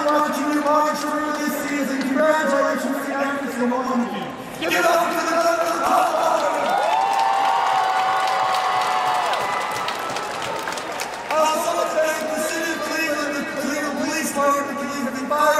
watching you march through this season. Congratulations to every single one of you. Give it up to the members of the Colorado. I also want to thank the City of Cleveland, the Cleveland Police Department, the Cleveland Fire